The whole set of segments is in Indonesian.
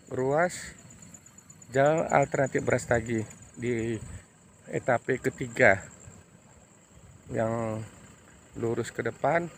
ruas jalan alternatif Brastagi di etape ketiga yang lurus ke depan,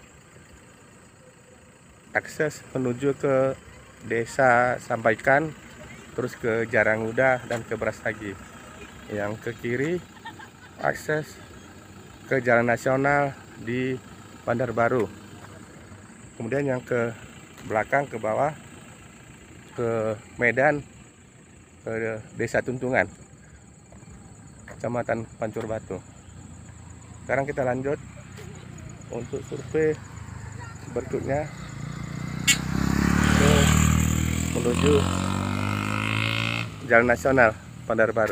akses menuju ke Desa Sambaikan, terus ke Jaranguda dan ke Brastagi. Yang ke kiri akses ke Jalan Nasional di Bandar Baru. Kemudian yang ke belakang ke bawah ke Medan, ke Desa Tuntungan, Kecamatan Pancur Batu. Sekarang kita lanjut untuk survei berikutnya menuju Jalan Nasional Bandar Baru.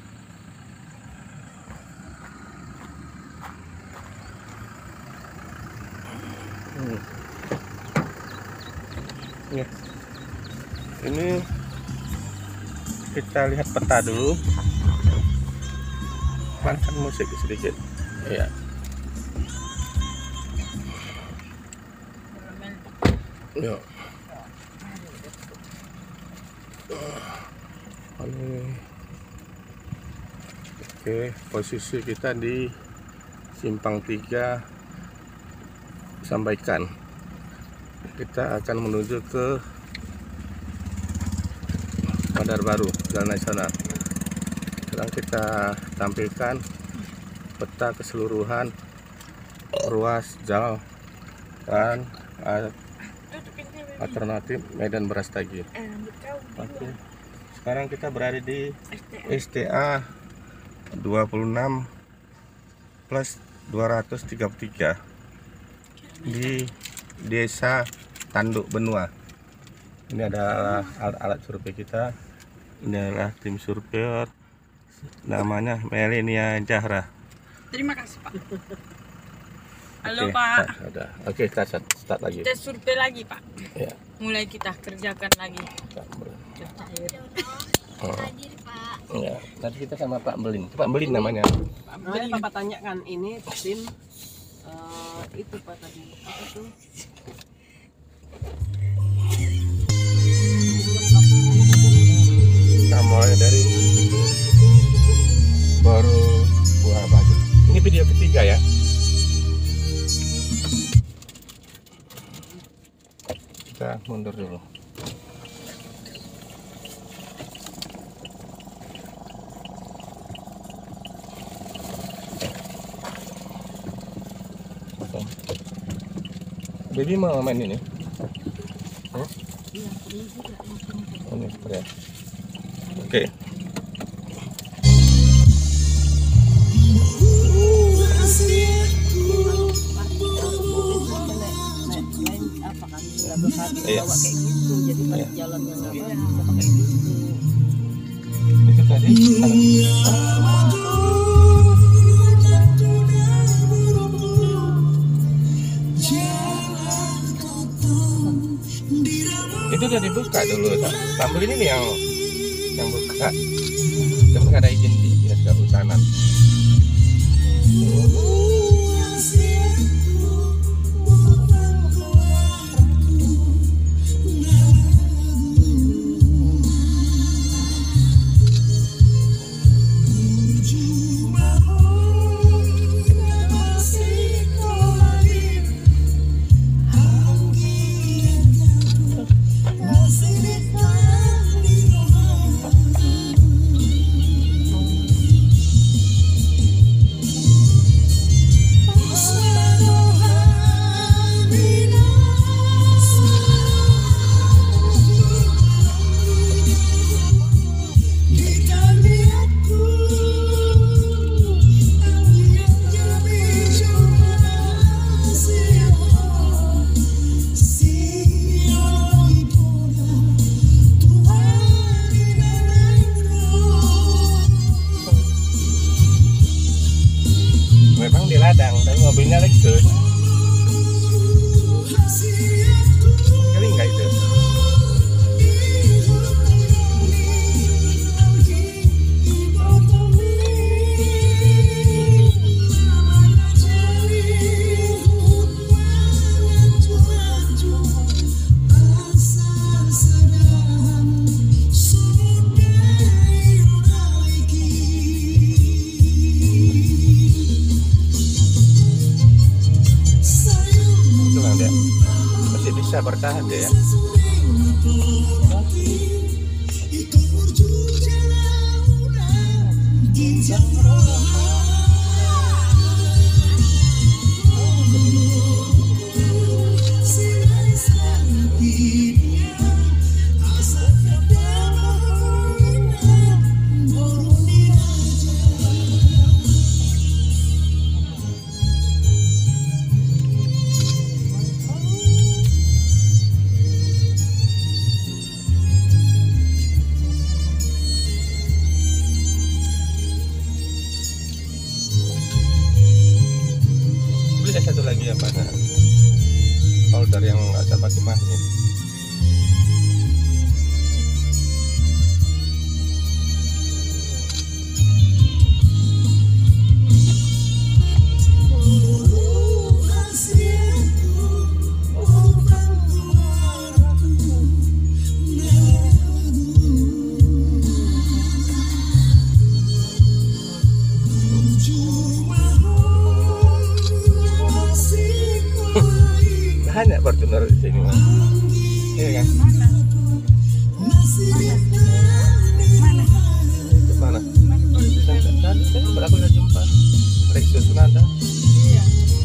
Ya. Ini kita lihat peta dulu. Pelankan musik sedikit. Ya. Yuk. Oke, posisi kita di Simpang 3 Sambaikan. Kita akan menuju ke Bandar Baru, Jalan Nasional. Sekarang kita tampilkan peta keseluruhan ruas jalan dan alternatif Medan Brastagi. Oke. Sekarang kita berada di STA 26 plus 233 di Desa Tanduk Benua. Ini adalah alat survei kita. Ini adalah tim surveyor, namanya Melenia Zahra. Terima kasih, Pak. Halo, Oke, Pak. Udah. Oke, kita start lagi. Kita survei lagi, Pak. Ya. Mulai kita kerjakan lagi. Hadir, Pak. Ya, tadi kita sama Pak Belin. Pak Belin namanya. Boleh Bapak tanyakan ini tim itu Pak tadi apa tuh? Kita mulai dari baru Buah Baju. Ini video ketiga ya. Kita mundur dulu. Baby mau main ini? Ini spray. Oke. Apa kan sudah berhati Iya. bawa kayak gitu jadi pas Iya. jalan yang apa bisa pakai gitu. Itu tadi. Itu udah dibuka dulu. Tampil ini yang buka. Tapi nggak ada izin di dinas kehutanan. Memang di ladang, tapi mobilnya Lexus. Kali enggak itu? bisa bertahan dia ya. Beli satu lagi apa nah? Holder yang nggak usah pakai magnet. Hanya Fortuner di sini mas, iya kan? Mana? Tadi saya udah jumpa Lexus Nada. Iya.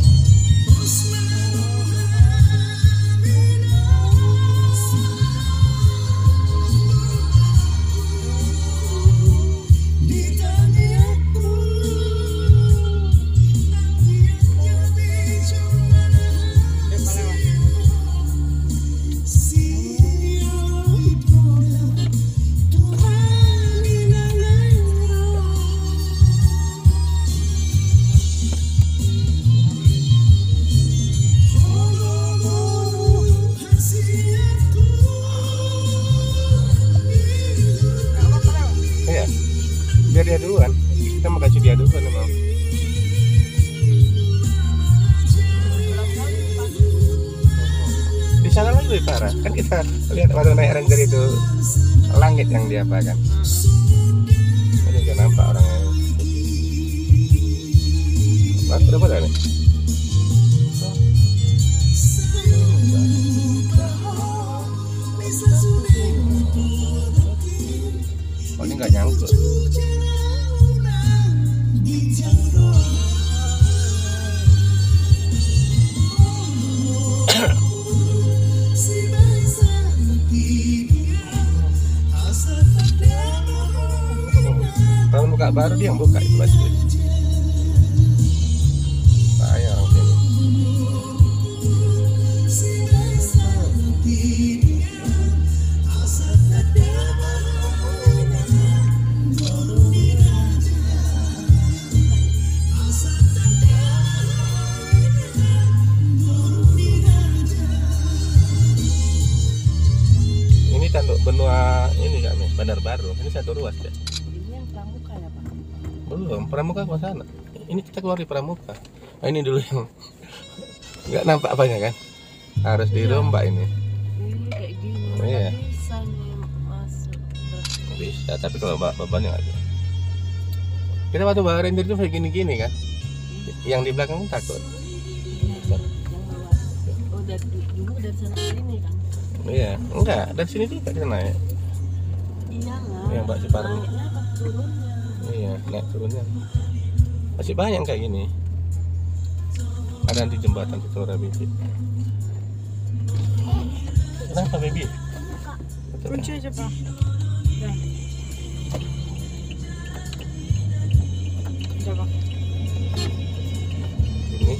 Iya, biar dia duluan. Kita mau kasih dia duluan emang. Di sana lagi lebih parah. Kan kita lihat waktu naik Ranger itu langit yang dia apa kan. Ini juga nampak orangnya. Mas, udah pada nih? Oh, ini nggak nyangkut. Kalau buka baru dia yang buka itu pasti. Saya orang sini. Ini tanduk benua ini kami, Bandar Baru. Ini satu ruas ya. Ini yang pramuka ya Pak? Belum, Pramuka ke sana. Ini kita keluar di Pramuka. Nah, ini dulu yang nggak nampak apanya kan? Harus dirombak ini. Ini kayak gini. Iya. Bisa nih masuk. Bisa, tapi kalau bebannya nggak ada. Kita waktu bawa Ranger itu kayak gini-gini kan? Yang di belakang takut. Yang bawah. Oh dari dulu dari sana ke sini kan? Iya, enggak. Dari sini juga kita naik. Iya lah. Yang Mbak Ciparni. Naiknya apa turunnya? Iya, naik turunnya. Masih banyak kayak gini. Ada di jembatan Sutora Bibi. Kenapa Bibi? Kunci aja pak. Ya. Udah pak. Ini.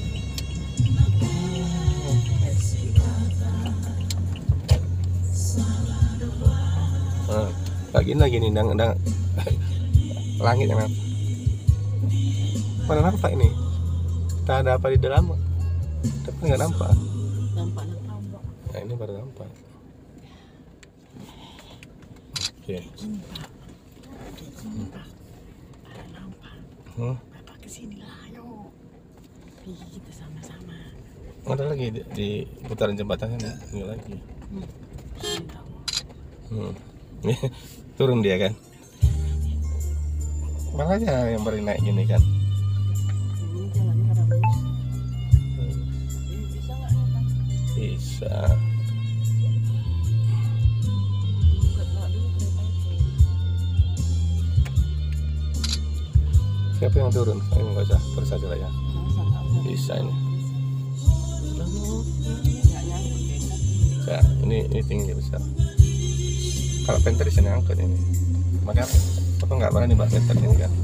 Nah, lagi gini ndang langit yang apa? Mana nampak ini? Tak ada apa di dalam, tapi nggak nampak. Nampak. Nah, ini baru nampak. Oke. Gini pak. Gini pak. Nampak. Bapak kesini lah, ayo. Pergi kita sama-sama. Ada lagi di putaran jembatan ini lagi. Sini tahu. Turun dia kan. Makanya yang baru naik gini kan. Ini jalannya rambut. Ini bisa nggak nih Pak? Bisa. itu yang turun, ini nggak usah terus aja lah ya. Bisa ini. Nggak nyangkut beda. Ya, ini tinggi besar. Kalau penter di sini angkut ini. Makanya apa nggak berani mbak penter ini kan?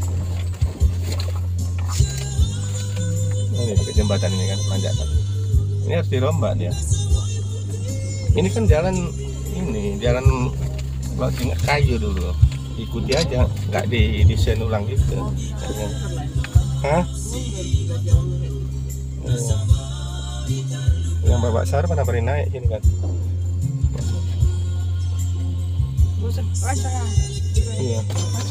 Ini dekat jembatan ini kan, manjatan. Ini harus dirombak dia. Ini kan jalan lagi kayu dulu. Ikuti aja, nggak didesain ulang gitu. Hah? Iya. Yang bapak sar pernah beri naik gini kan? Iya.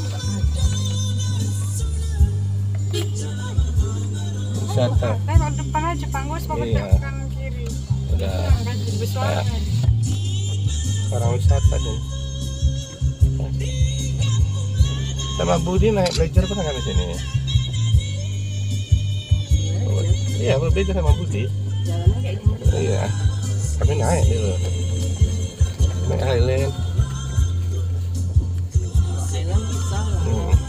Wisata. Tengok depan aja Panggus, Iya. kanan kiri. Udah Besar. orang wisata sini. Sama Budi naik belajar pernah kan di sini? Iya, belajar sama Budi. Jalannya kayak gini. Iya. Kami naik dulu. Naik Highland. Jalan bisa lah.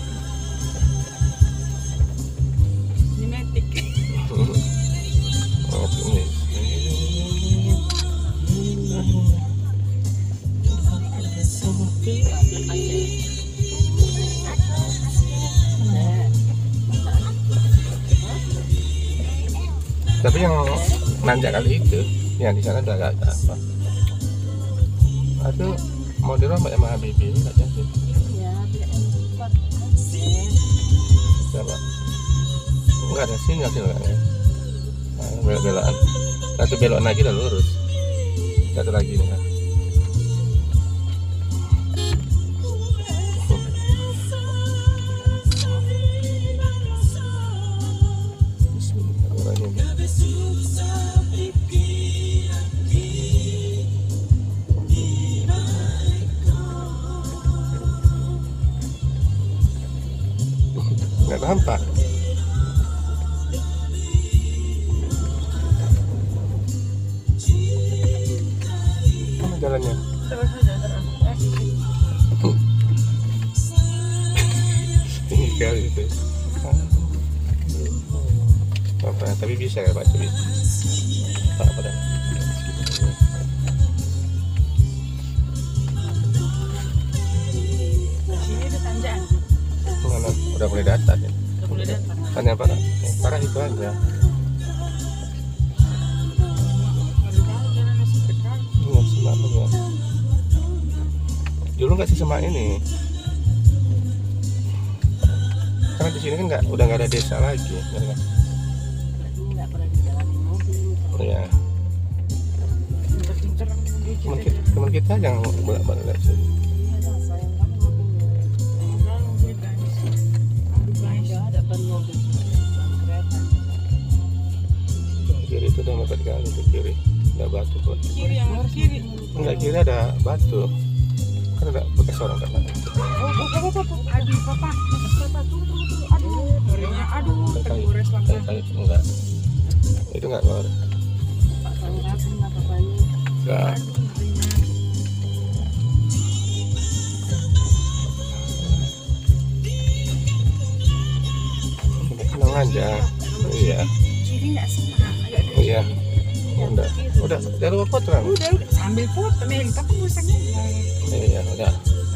Genetik. Oh, ini. Tapi yang nanjak kali itu, yang di sana udah agak apa? Aduh, mau dirombak sama Habibie ini nggak jadi. Ya, biar cepat. Coba. Enggak ada sinyal sih enggak ya. Nah, belok-belokan. Satu belok lagi udah lurus. Satu lagi nih kan. Nggak tampak. Mana jalannya? Terus aja terus. Tinggi sekali itu. Apa? Tapi bisa ya Pak Curi? Tak apa dah. Sini ada tanjakan. Mana? Udah mulai datar ya. Udah boleh datang. Hanya parah. Parah itu aja. Baru tahu jalan masih dekat. Iya, semak ya. Dulu nggak sesemak ini. Karena di sini kan udah nggak ada desa lagi, ya kan? Nggak pernah dijalanin mobil. Iya. Pinter-pinter Teman kita yang bolak-balik dari sini. Iya lah, sayang kan mobilnya. mobil guys. Aduh guys. Nggak ada ban mobil. Ban kereta. Kiri itu udah mepet kali ke kiri, ada batu kok. Kiri yang kiri. Enggak, kiri ada batu. Kan ada bekas orang kan. Aduh papa. Papa tunggu. Aduh. Ngerinya aduh. Tergores lah. Kayak enggak. Itu enggak keluar. Pak Tangkapan lah bapaknya. Enggak. Tenang aja. Iya. Kiri nggak senang. Agak ke Iya. Udah lupa potong. Udah sambil foto nih, tapi busanya. Iya, udah.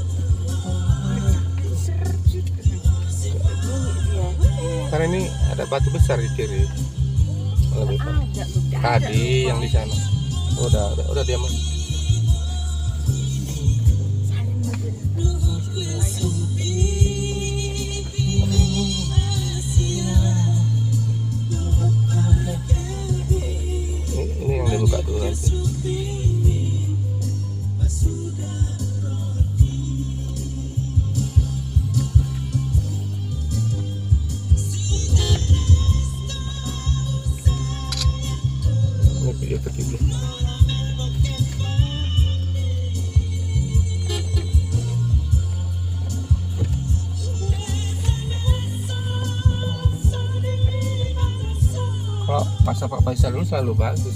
Karena ini ada batu besar di kiri. Lebih Ada tuh. tadi yang di sana. Udah diam. Ini yang dibuka dulu nanti. Ini video ketiga. Kalau pasar Pak Faisal dulu selalu bagus.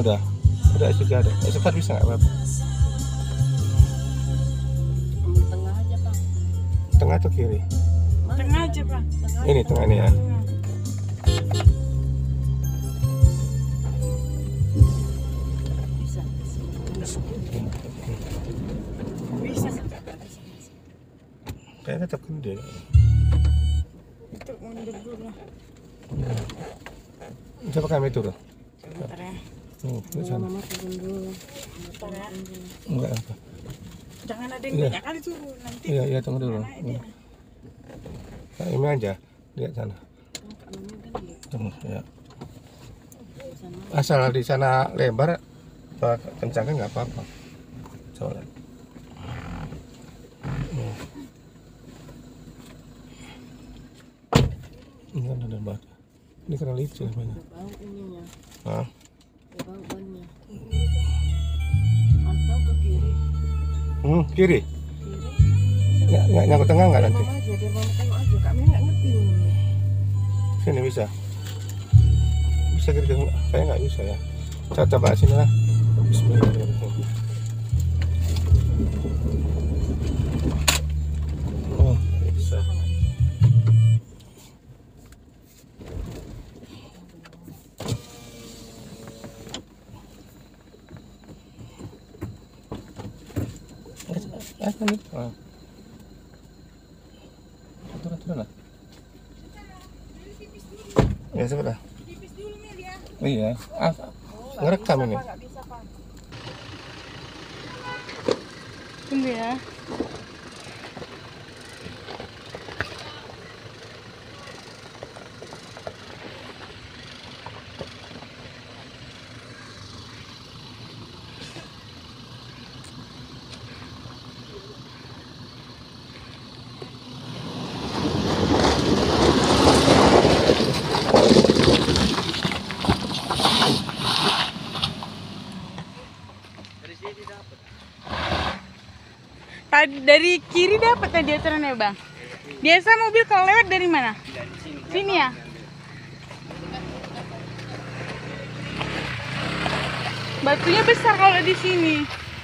Udah juga ada. Cepat bisa nggak apa-apa. Ambil tengah aja Pak. Tengah atau kiri? Mana Tengah aja, Pak. Ini tengah ini ya. bisa. Bisa. Kayaknya tetap gede. Itu mundur dulu lah. Coba kami turun. Bentar ya. Ke sana. Mama turun dulu. Bentar ya. Enggak apa. Jangan ada yang Iya. banyak kali turun nanti. Iya, tunggu dulu. Naik dia. Nah, ini aja. Lihat sana. Kanannya gede. Tunggu ya. Sana. Asal di sana lebar, kencangnya nggak apa-apa. Coba lihat. Ini kan ada batu. Ini kena licin banyak. Bau ininya. Hah? Bau bannya. Atau ke kiri. Kiri. Kiri. Nggak nyangkut tengah nggak nanti? Mama aja, dia mama tengok aja. Kami nggak ngerti ini. Sini bisa. Bisa kiri kayak nggak bisa ya. Coba sini lah. Bismillahirrahmanirrahim. Oh, bisa. Turun lah. Ya sebelah. Iya. Ngerekam ini. Nggak bisa Pak. Tunggu ya. Dari kiri dapat tadi aturannya Bang. Biasa mobil kalau lewat dari mana? Sini ya. Batunya besar kalau di sini.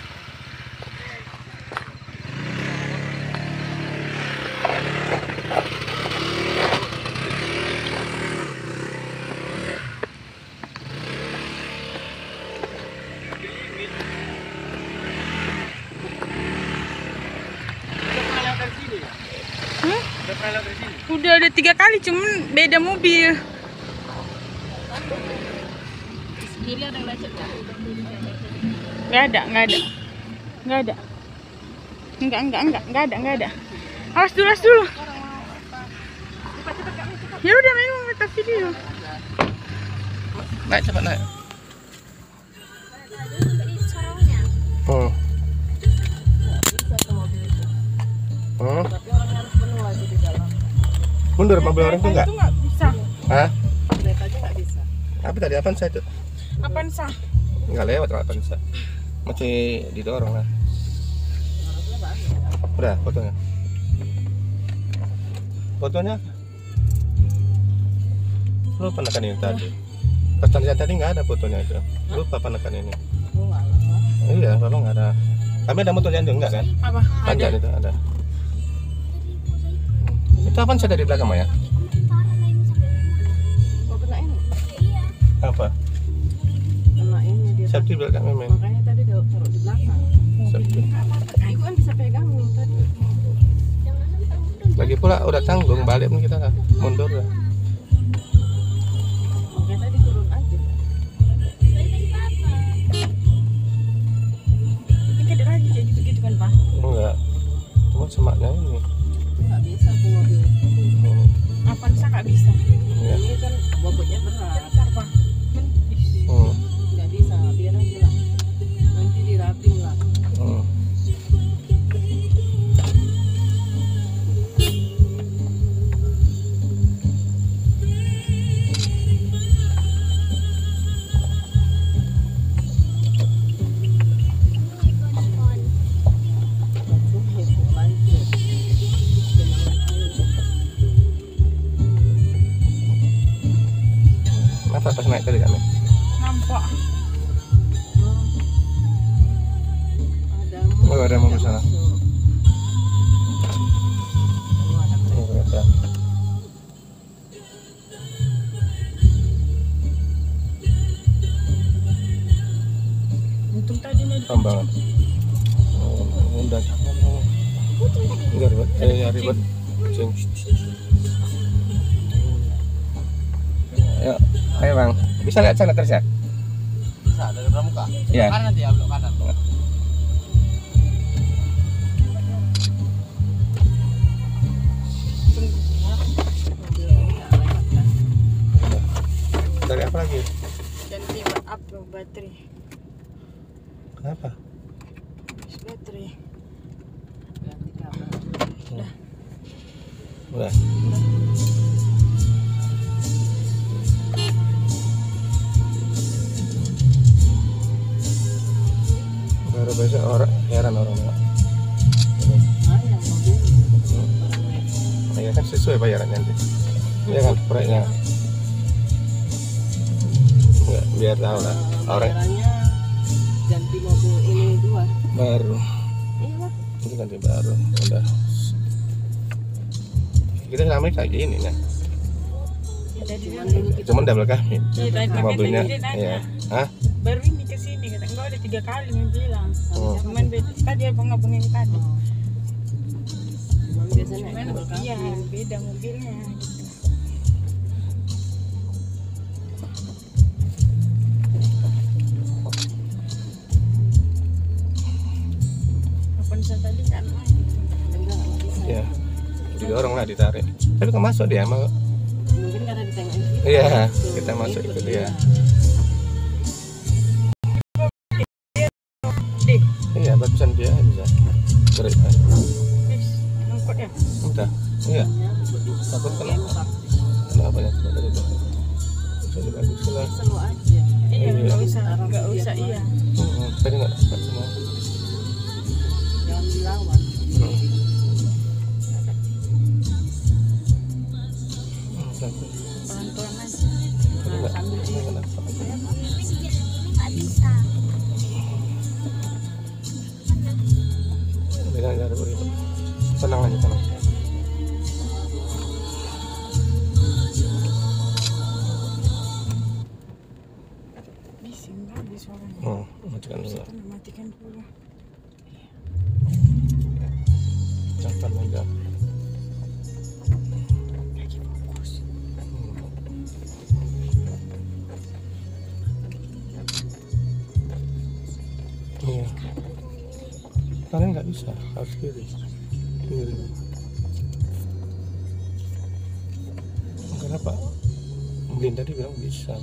Udah ada 3 kali, cuman beda mobil. Kiri ada yang lecet nggak? Nggak ada. Nggak ada. Awas dulu. Ya udah memang kita video. Naik cepat naik. Bisa ke mobil itu. Tapi orang harus penuh aja di dalam. Mundur mobil orang itu enggak? Itu nggak bisa. Hah? Kereta aja nggak bisa. Apa tadi Avanza itu? Apaan sah? Enggak lewat kalau Avanza. Masih didorong lah. Harusnya banyak. Udah fotonya. Fotonya lupa nekan ini tadi. Pas tadi nggak ada fotonya itu. Lupa penekan ini. Oh, alamak. Iya, memang nggak ada. Kami ada motor jantung enggak kan? Apa? Panjang itu ada. Itu Avanza dari belakang ya? Oh, kena ini. Apa? Kena ini dia. Safety belakang memang. Makanya tadi taruh di belakang. Safety. Aku kan bisa pegangin tadi. Lagi pula udah tanggung balik pun kita lah. Mundur lah. Makanya tadi turun aja. Ini kada lagi kayak gitu kan Pak? Enggak. Cuma semaknya ini. Nggak bisa ke mobil. Apaan sah nggak bisa? Iya. Ini kan bobotnya berat. Bentar Pak. Nggak bisa, biar aja lah. Nanti dirapin lah. Apa pas naik tadi kami? Nampak. ada mobil sana. Oh, ada Oh, kereta. Untung tadi nih. Tambangan. Oh, udah. Enggak ribet. Ya ribet. Kucing. Ayo, ayo bang. Bisa lihat sana terus ya? Bisa dari pramuka. Iya. Kanan nanti ya, belok kanan. Dari apa lagi? Ganti up lo baterai. Kenapa? Habis baterai. ganti kabel. Udah. Baru besok orang heran orang nggak. Nah, yang mobil Ya kan sesuai bayarannya nanti. Ya kan proyeknya. Enggak, biar tahu lah. Orang bayarannya ganti mobil ini 2. baru. Iya lah. Itu ganti baru. Udah. Kita selama ini kayak gini ya. Tadi Cuman dulu kita Cuman double kabin. Mobilnya ya. Hah? baru ini ke sini kata enggak ada 3 kali yang bilang. Oh. Cuman beda tadi abang-abang yang tadi. cuman biasanya Cuman double iya kabin. beda mobilnya gitu. Apa bisa tadi kan main. Enggak bisa. Ya. Didorong lah ditarik. Tapi kok masuk dia mau? Mungkin karena ditengokin kita. Iya, Gitu. kita masuk ikut dia. Deh, Iya, bagusan dia bisa. Gerik. wis ngangkut ya. Udah. Iya. Ya, Takut kena. empat. Kenapa ya? Dari itu. Jadi bagus lah. Selalu aja. Iya, Iya. enggak usah iya. Tadi nggak dapat semua. Jangan dilawan. Sampai. Pelan-pelan aja. Tadi nggak. Sambil di Kenapa? Nggak ada begitu. Tenang aja, tenang. bising lagi suaranya. Oh, matikan dulu. Kita matikan dulu. Kapan aja. Lagi fokus. Iya. Kalian nggak bisa, harus kiri. Kiri. Kenapa? Blin tadi bilang bisa.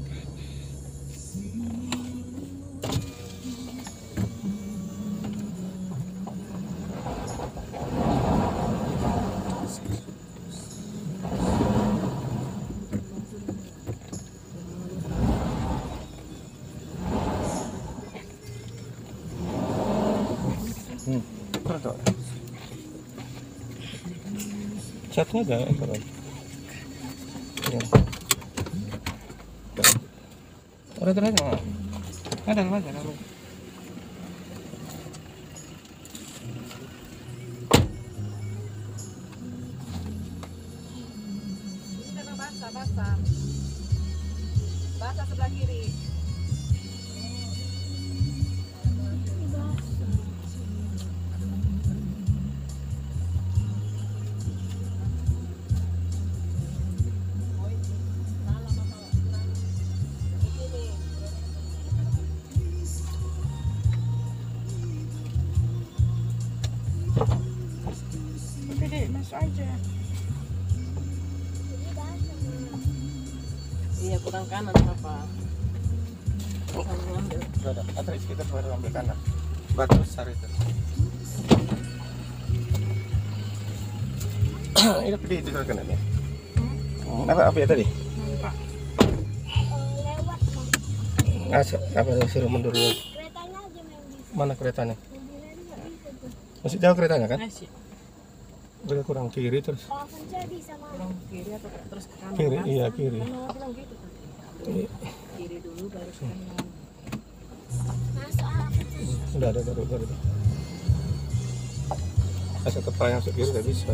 Pronto. Catnya ada ya, Kawan? Ya. Udah terus nggak? Ada aja kamu. Basah sebelah kiri. Oke deh, masuk aja. Iya, kurang kanan apa? Sambil ngambil. Udah ada. Atris kita baru ambil kanan. Batu besar itu. Ini pedih itu kan ya? Apa ya tadi? Nampak. Apa suruh mundur dulu? Keretanya aja yang bisa. Mana keretanya? Mobilnya nggak bisa tuh. Masih jauh keretanya kan? Nasi. Udah kurang kiri terus. Kalau Fencer bisa mah. Kurang kiri atau terus ke kanan? Kiri, iya kiri. Mama bilang gitu tadi. Iya. Kiri dulu baru ke kanan. Masuk apa tuh? Udah ada baru itu. Masa kepala yang sekiri nggak bisa.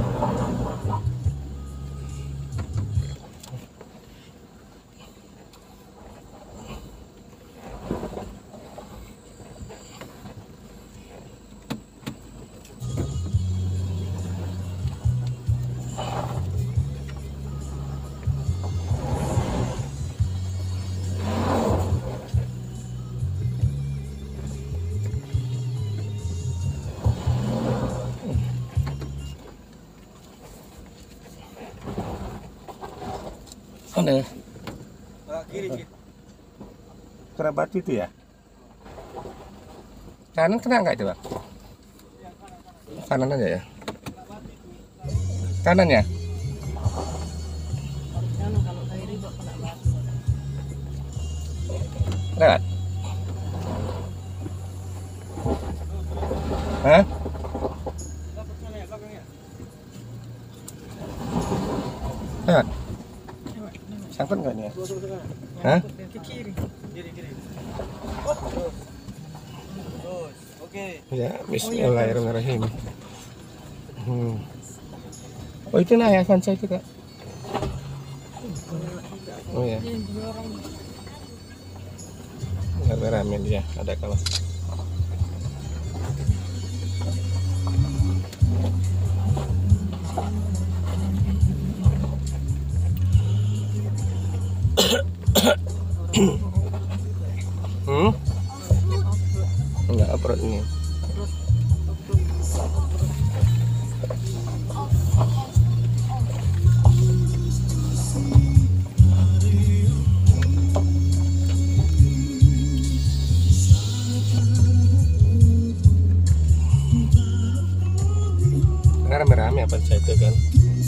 Mana? Kiri. Kena batu itu ya? Kanan kena nggak coba? Kanan aja ya? Kanan ya? Anu kalau kiri kok kena batu. Lewat? Hah? Lewat? Sangkut nggak nih ya? Hah? Ke kiri. Kiri. Terus, oke. Ya, bismillahirrahmanirrahim. Oh itu nah yayasan saya itu kak. Oh ya. Rame-rame dia ada kalau. Enggak upload ini. Karena rame-rame apa saya itu kan.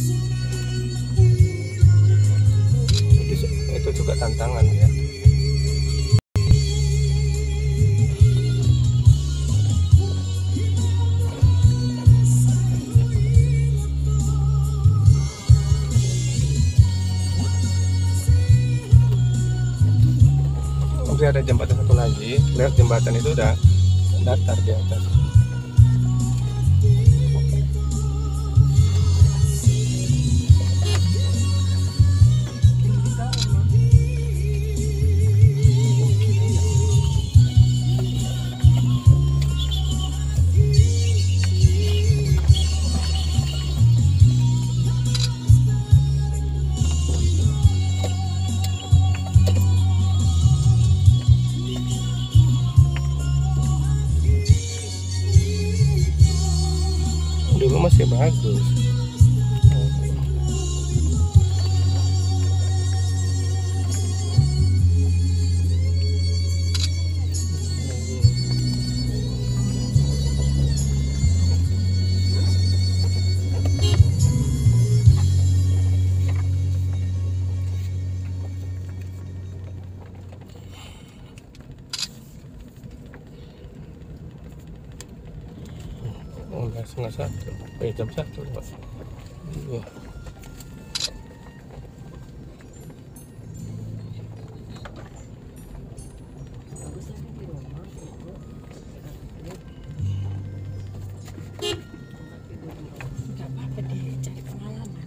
Itu juga tantangan ya. Kemudian ada jembatan satu lagi, lewat jembatan itu udah datar di atas. Dulu masih bagus. Oh, udah setengah satu. Jam 1 Pak. Iya. Enggak apa-apa deh, cari pengalaman.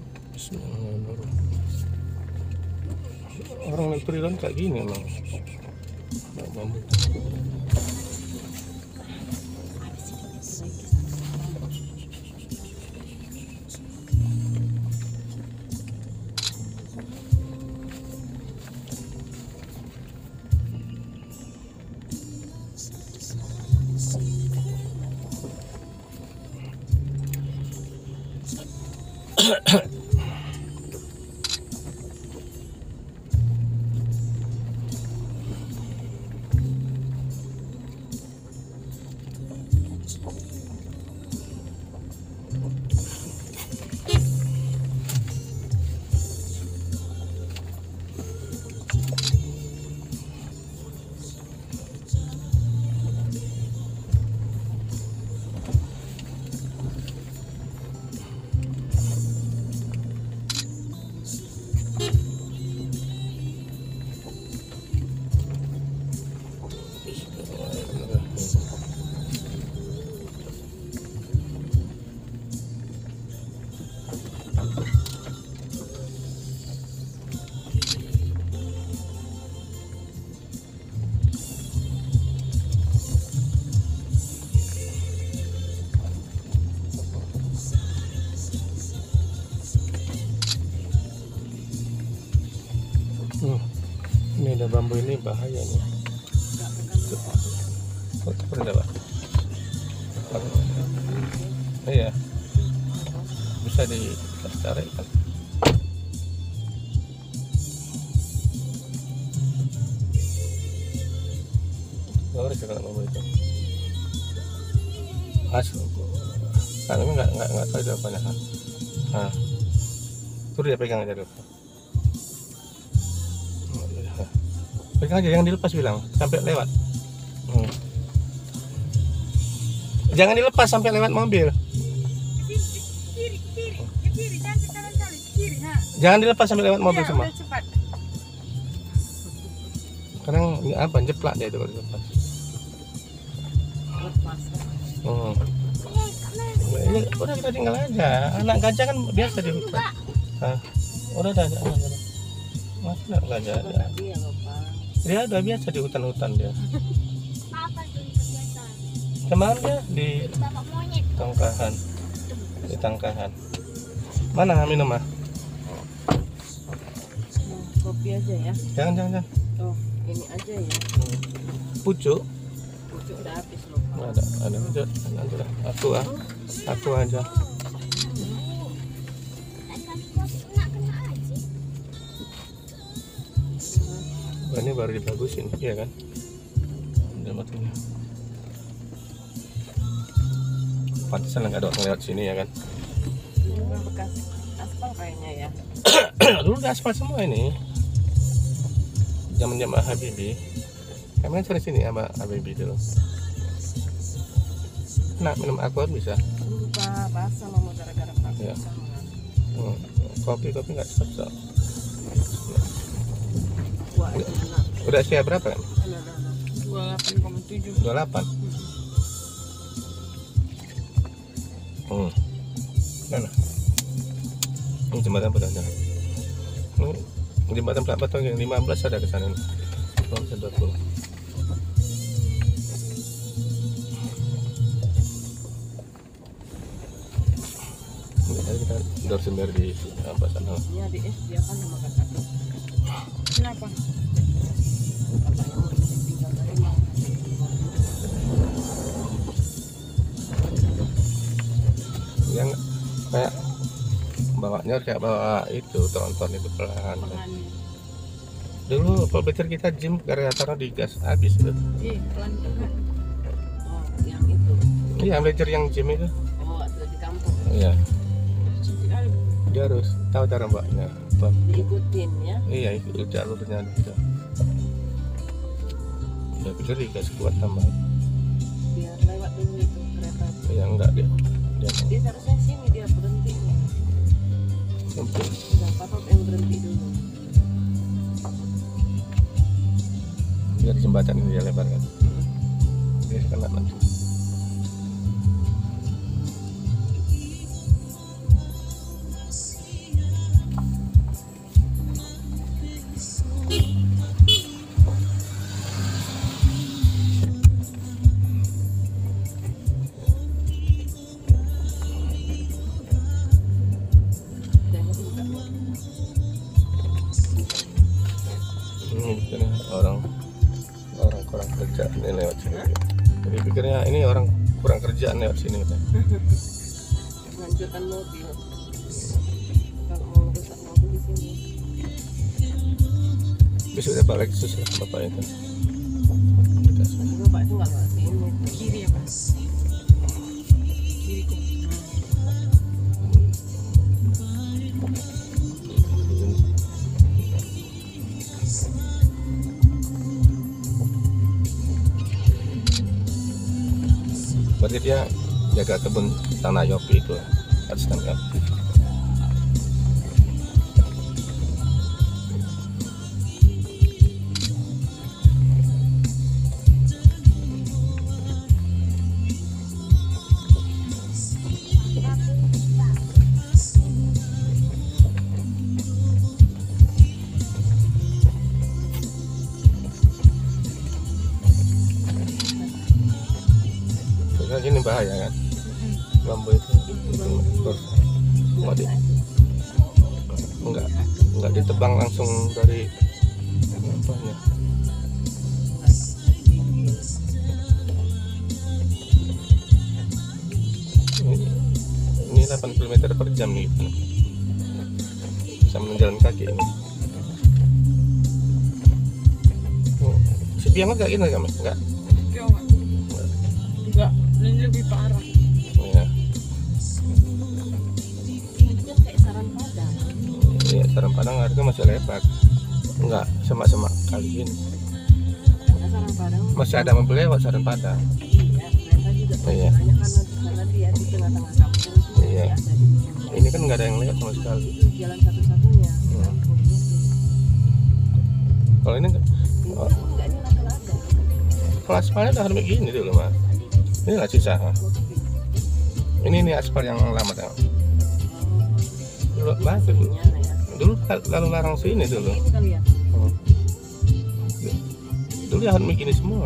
Bismillahirrahmanirrahim. Orang naik perilan kayak gini emang. Nggak mampu. Ada bambu ini bahaya nih. Kok pernah Pak? Iya. Bisa ditarik kan? Nggak harus kalau bambu itu. Asal. Kan ini nggak tahu itu apanya kan? Nah, turun dia pegang aja dulu. Pegang aja, jangan dilepas bilang sampai lewat. Jangan dilepas sampai lewat mobil. Kiri, jangan ke kanan kali, kiri, ha. Jangan dilepas sampai lewat mobil Iya, semua. udah cepat. Kadang apa jeplak dia itu kalau dilepas. Lepas. Ya, udah kita tinggal aja. Anak gajah kan biasa di hutan. Hah? Udah ada. Masih anak gajah ada. Dia Bapak. Dia udah biasa di hutan-hutan dia. Apa tuh kebiasaan? Kemarin dia di Jadi bapak monyet. tangkahan. Di tangkahan. Mana minum mah? Kopi aja ya. Jangan. Oh, ini aja ya. Pucuk. Pucuk udah habis loh. Pak. Ada aja. Nanti lah. Aku aja. Tadi kami kena aja. Wah, ini baru dibagusin, iya kan? Udah matinya. Pantesan nggak ada orang lewat sini ya kan? Ini memang bekas aspal kayaknya ya. Dulu udah aspal semua ini. Zaman Habibie. Kami kan cari sini sama Habibie dulu. Nah, minum aqua bisa. Lupa basah mama gara-gara Pak. Iya. Kopi nggak cocok. Wah, enak. Udah siap berapa kan? 28,7. 28. Mana? Ini jembatan Pedagang. Ini jembatan Plat Batang yang 15 ada ke sana. 20. Tadi kita dorsember di apa sana? Ya di es dia kan sama kakak. Kenapa? Katanya mau tinggal dari rumah. Yang kayak bawanya kayak bawa itu tronton itu pelan. Dulu pelbecer kita gym karena taruh di gas habis itu. Iya, pelan juga. Oh, yang itu. Iya, belajar yang gym itu. Oh, itu di kampung. Iya, Cantik kali. dia harus tahu cara mbaknya. Diikutin ya. Iya, itu jalurnya gitu. Ya pikir di gas kuat tambah. Biar lewat dulu itu kereta. Ya enggak dia. Dia seharusnya sini dia berhenti. Sempit. Udah patut yang berhenti dulu. Biar jembatan ini dia lebar kan. Dia kena nanti. Jangan buka. Ini pikirnya orang kurang kerja ini lewat sini. Jadi pikirnya ini orang kurang kerjaan lewat sini. Lanjutkan mobil. Kalau mau rusak mobil di sini. Besok dapat lagi susah bapak itu. Nanti bapak itu nggak lewat sini. Kiri ya, Mas. Kiri kok. Berarti dia jaga kebun tanah Yopi itu harus tangkap. Soalnya ini bahaya kan, bambu itu nggak di, nggak ditebang langsung dari apanya. 8 km per jam nih gitu. Sama jalan kaki ini. Sepi banget gak gini kamu? Enggak. Enggak, ini lebih parah. Iya. Ini kan kayak Saran Padang. Iya, Saran Padang harga masih lebar. Enggak, semak-semak kali ini. Ada Saran Padang. Masih ada mobil lewat Saran Padang. Iya, kereta juga Iya. banyak karena dia di tengah-tengah kampung itu. Iya. Ada di sini. Ini kan nggak ada yang lewat sama sekali. Itu jalan satu-satunya. Kampung itu. Kalau ini Ini enggak ini lada-lada. kalau aspalnya udah harus begini dulu mas. Ini lah susah. Mas. Ini aspal yang lama tau. Dulu bagus dulu. Nyala ya. Dulu lalu larang sini dulu. Ini kali ya. Dulu ya harus begini semua.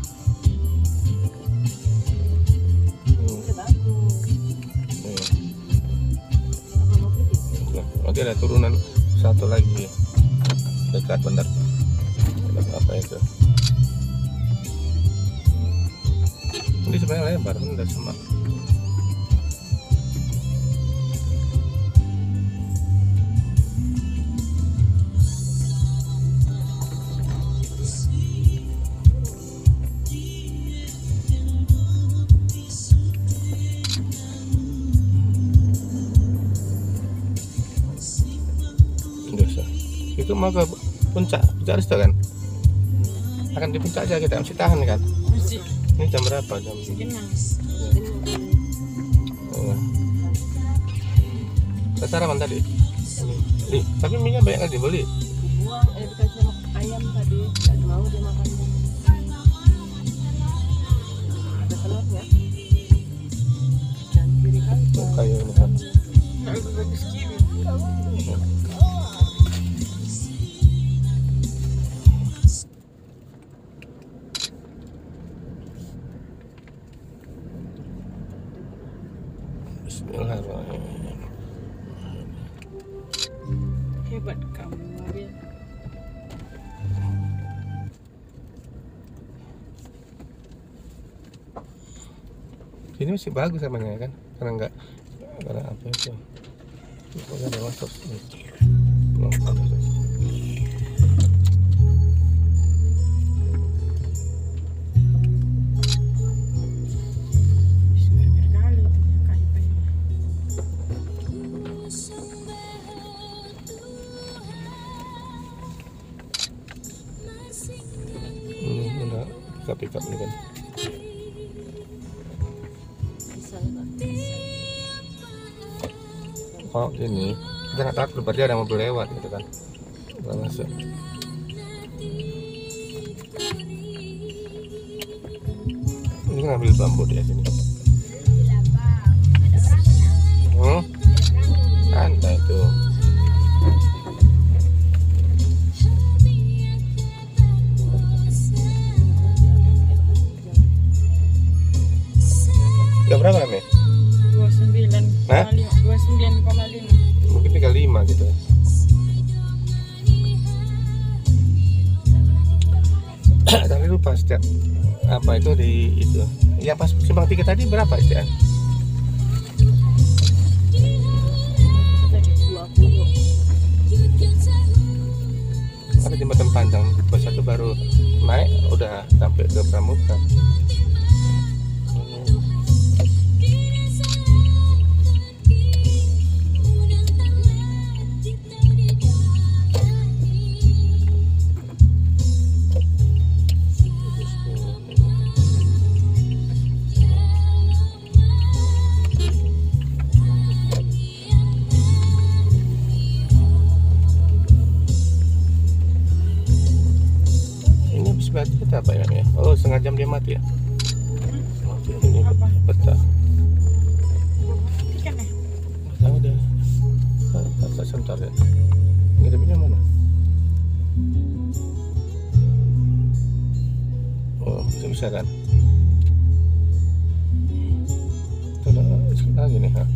Ini bagus. Iya. Apa mau putih? Nanti ada turunan satu lagi dekat bentar. Apa itu? Ini sebenarnya lebar kan udah semak. Biasa. Itu mau ke puncak resto kan? Akan di puncak aja kita masih tahan kan? Masih Ini jam berapa? Jam kenyang. oh. Saya sarapan tadi. Tapi minyak banyak kan dibeli. Buang dikasih sama ayam tadi nggak mau dia makan. Ada telurnya dan kiri kan Kayak ini kan. Nggak lebih bagus kiri. Bismillahirrahmanirrahim. Hebat kamu mobil. Ini masih bagus namanya kan? Karena apa itu? Pokoknya ada masuk sini. Belum ada. Sebenarnya kali kayu kayu. Udah pick up ini kan. bisa Pak. Oh ini kita nggak takut berarti ada mobil lewat gitu kan. Nggak masuk. Ini kan ambil bambu di sini. Santai tuh. Gak berapa namanya? 29,5. Hah? 29,5. Mungkin 35 gitu. Tapi lupa setiap apa itu di itu. Yang pas simpang 3 tadi berapa istilah? 20. Ada jembatan panjang, pas satu baru naik udah sampai ke Pramuka. Ini habis mati kita apa ya? Oh, setengah jam dia mati ya? Ini Apa? peta. Ikan ya? Nggak tahu deh. Tak sebentar ya. Ngirimnya mana? Oh, bisa kan? Ada lagi nih, ha?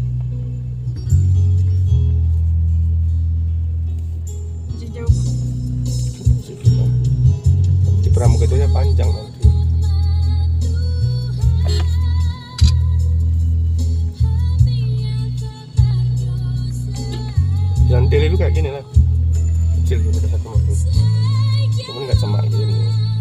Masih jauh. Di Pramuka itu ya panjang nanti. Mandiri itu kayak gini lah, kecil gitu satu mobil, cuman nggak sama gini.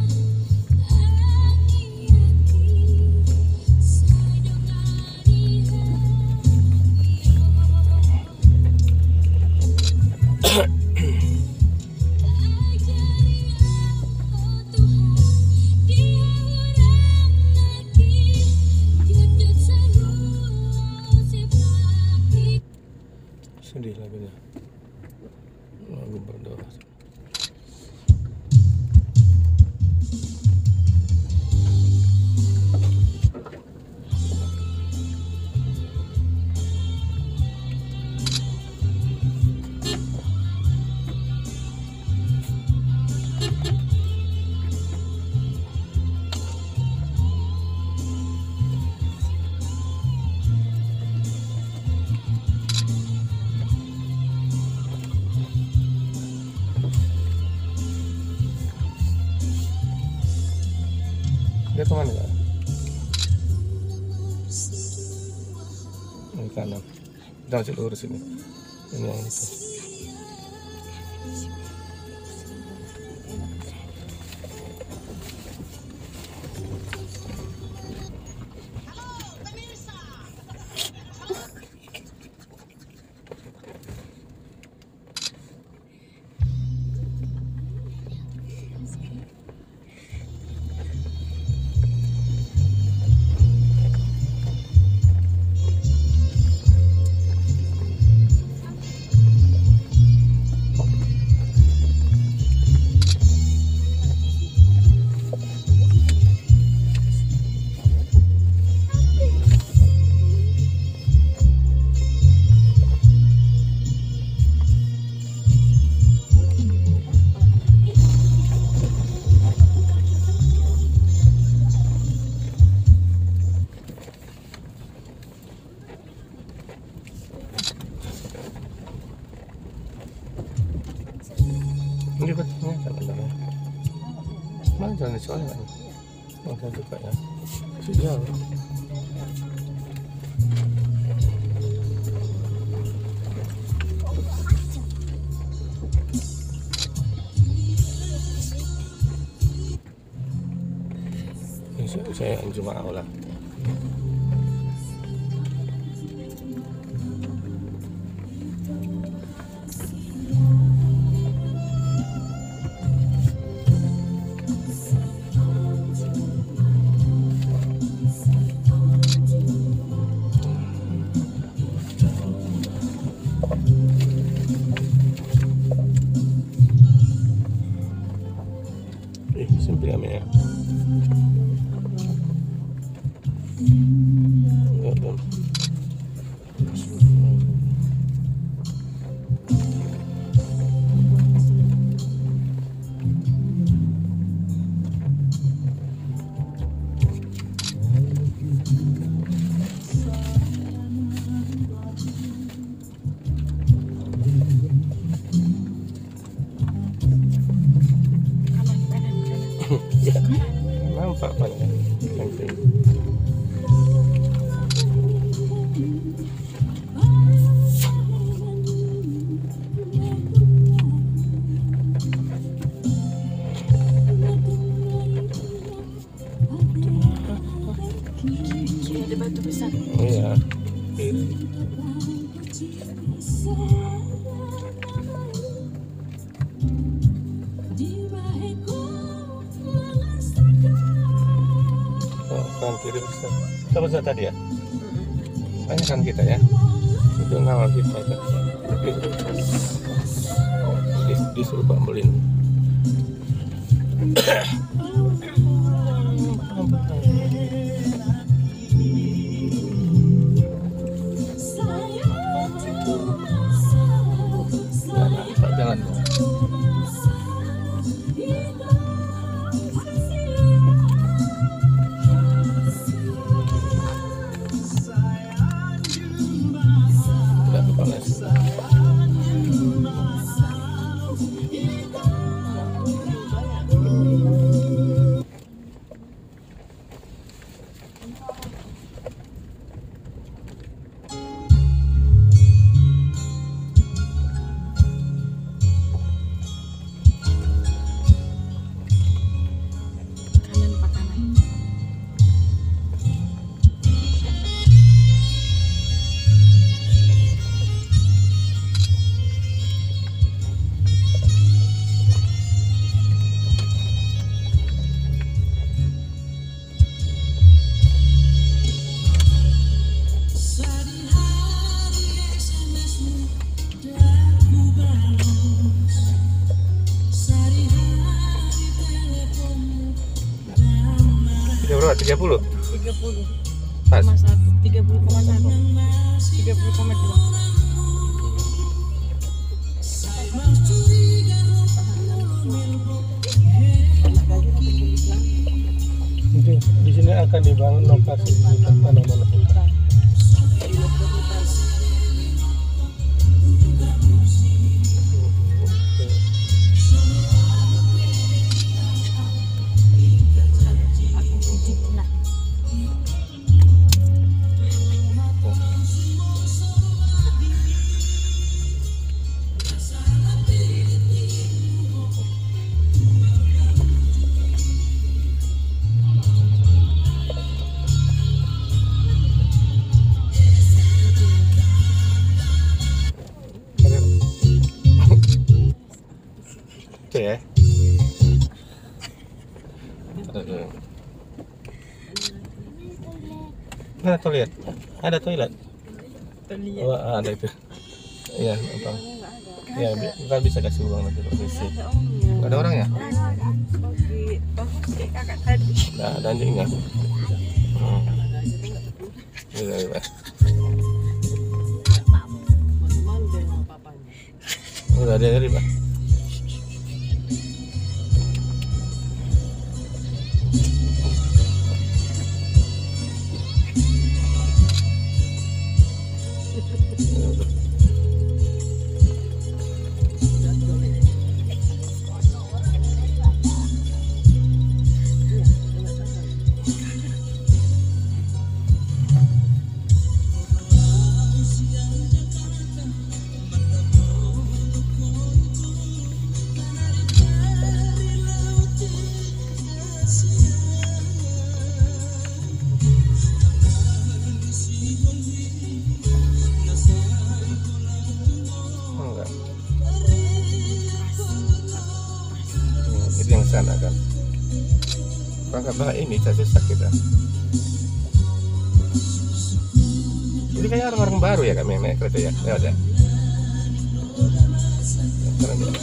Sedih lagunya, lagu berdoa. Dia kemana ya? Ini kanan. Kita masih lurus ini. Ini yang itu. Ini betulnya jalan-jalan. Mana jalan di soalnya kan? Mau juga ya. Sudah. Saya cuma lah. Sempit kami ya. Ya, nampak banyak camping. Ada batu besar. Iya. Kan kiri besar. Kita besar tadi ya? Banyak kan kita ya? Itu ngawal kita kan. Disuruh bambulin. Pak jalan. 30. 30,1. Pas. 30,1. 30,2. Di sini akan dibangun lokasi hutan tanaman hutan. Itu ya. Mana toilet? Ada toilet? Terlihat. Oh, ada itu. Iya, Bang. Ya, kan bisa kasih uang nanti kalau isi. Nggak ada orangnya? Bagus kayak kakak tadi. Nah, ada anjingnya. Iya, iya. Malu-malu deh sama papanya. Udah ada dari Pak. Enggak. Itu yang sana kan. Bangka ini saya sakit ya. Ini kayak orang-orang baru ya kami naik kereta ya. Ya ada. Keren ya.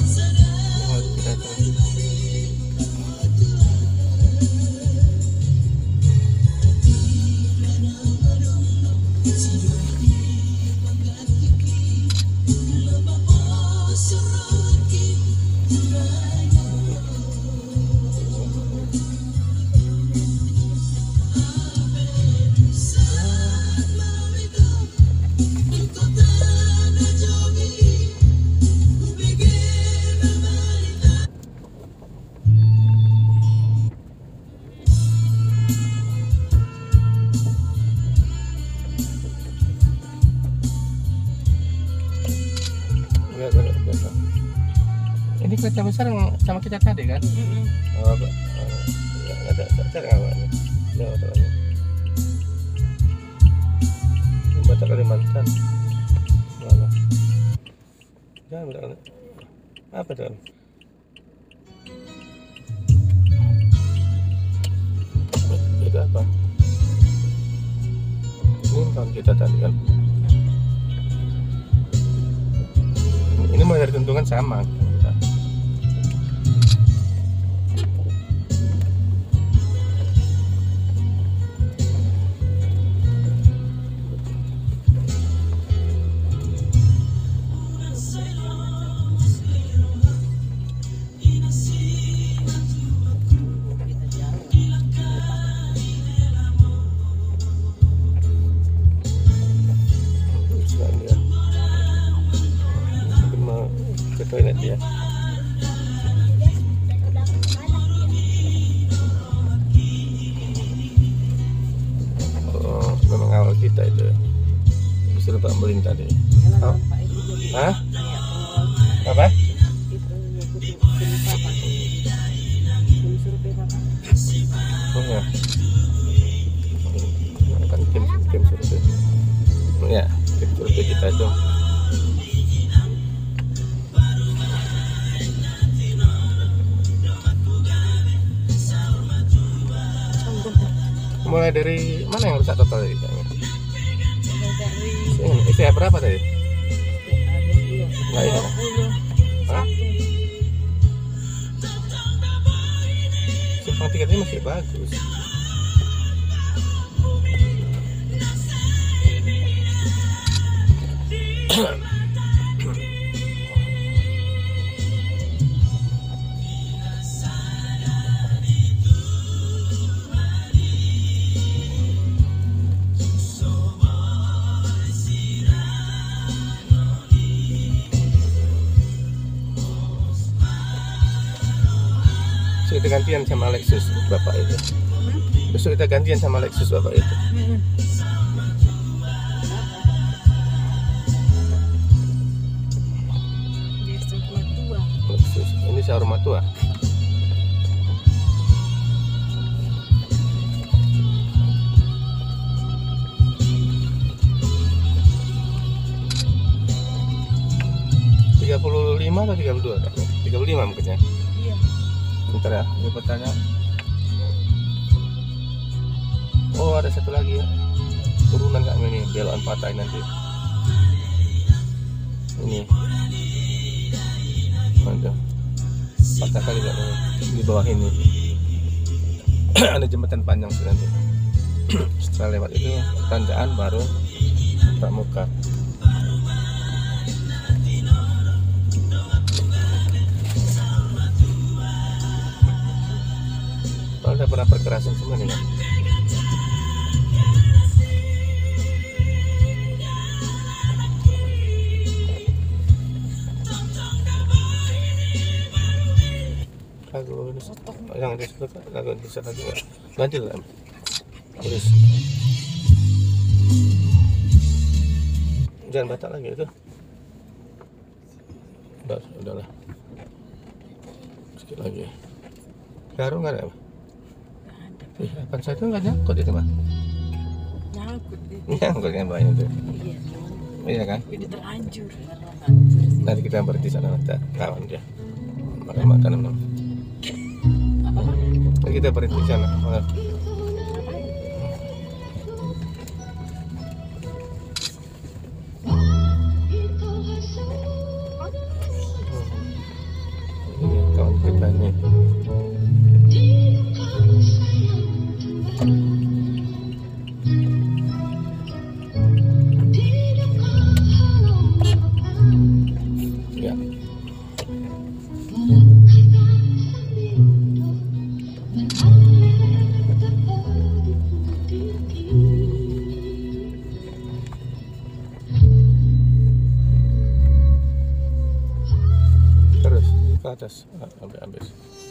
Ini kereta besar yang sama kita tadi kan? Oh, apa? Nggak ada nggak? Nggak ada. Batak Kalimantan. Mana? Jangan betul. Apa tuh? Itu apa? Ini tahun kita tadi kan? Ini mau dari tuntungan sama kita. Ke toilet ya. Oh, memang awal kita itu. Disuruh Pak Melin tadi. Oh. Hah? Apa? Oh ya. Kan tim survei. Ya, tim survei kita itu. Mulai dari mana yang rusak total tadi? Istri berapa tadi? Nggak ingat. Hah? Simpang tiga ini masih bagus. Besok kita gantian sama Lexus bapak itu. Besok kita gantian sama Lexus bapak itu. Dia sudah tua. Lexus. Ini seorang tua. $35 atau 32 kan? 35 mungkin ya. Iya. Bentar ya, ini pertanyaan. Oh ada satu lagi ya, turunan kami ini, belokan patah nanti. Ini ada patah kali kak di bawah ini. Ada jembatan panjang sih nanti. Setelah lewat itu tanjakan baru pramuka. Udah pernah perkerasan semua nih kan? Lagu yang di sebelah lagu bisa lagi nggak? Ganti lah, tulis. Jangan batak lagi itu. Udahlah. Sedikit lagi. Garung nggak ada? Apa saya itu nggak nyangkut itu mah? Nyangkut deh. Nyangkut kan banyak tuh. Iya. Iya kan? Ini terlanjur. Nanti kita berhenti sana kita kawan dia makan memang. Nanti kita berhenti sana. Ini kawan kita nih. Ya. Terus ke atas sampai habis.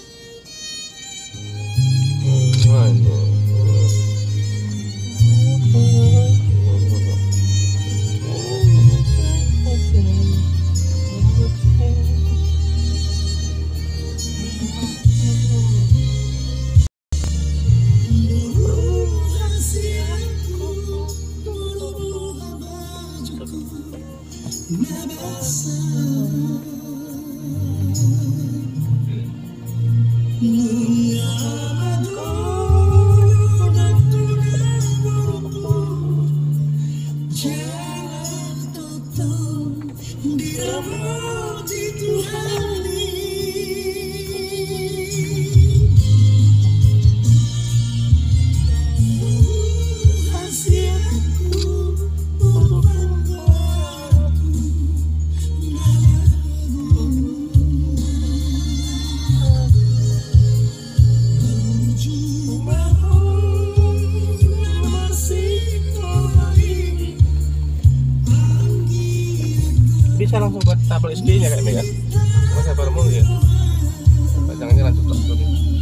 Bisa langsung buat tabel SD nya kayak Mega. Masa baru mau ya. Pajangannya langsung tutup.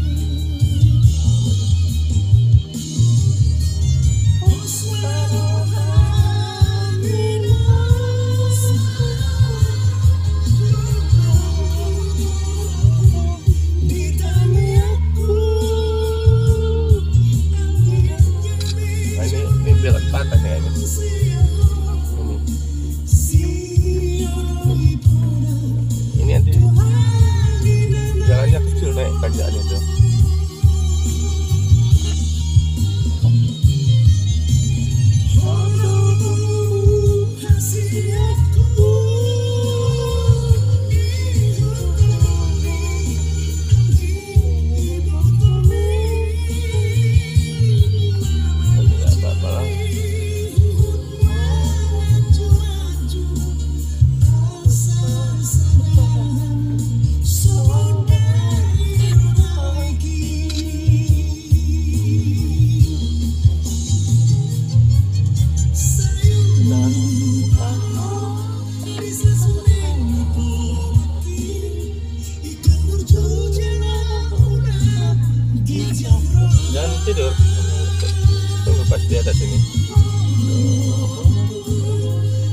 Nah, ini belok patah kayaknya. Ini nanti jalannya kecil naik tanjakan itu.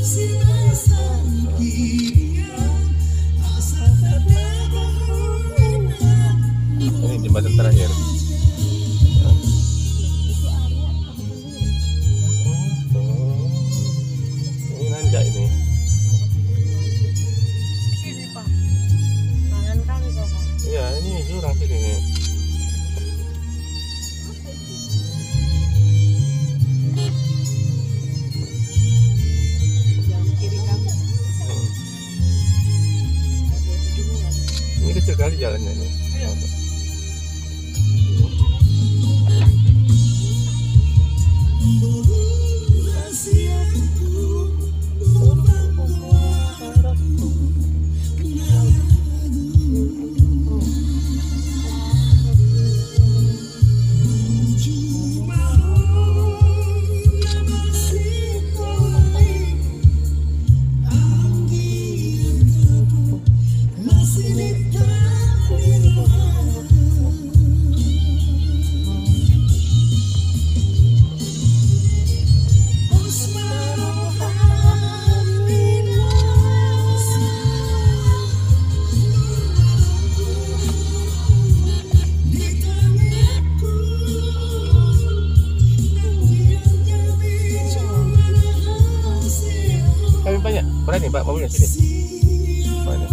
Ini jembatan terakhir. Ini nanjak ini. Kiri Pak. Kanan kali Bapak. Iya, ini jurang sini nih. Yang kiri kami. Ini kecil kali jalannya ini. Kami banyak, berani Pak mobilnya sini. Banyak.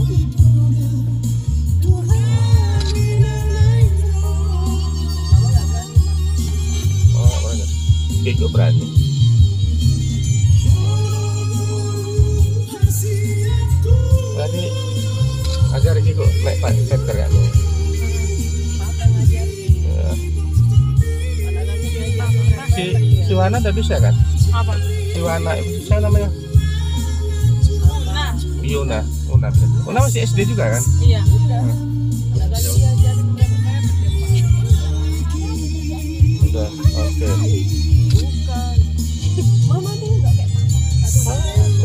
Oh, banyak. Dia juga berani. Berarti ajar gitu naik Pak center kan. Papa ngajarin. Ya. Anak-anaknya diajarin. Si Wana udah bisa kan? Apa? Si Wana itu siapa namanya? Nah, Una. Una masih SD juga kan? iya. Anak-anaknya diajarin mepet-mepet ya, Pak. Udah. Oke. Bukan. Mama tuh nggak kayak papa.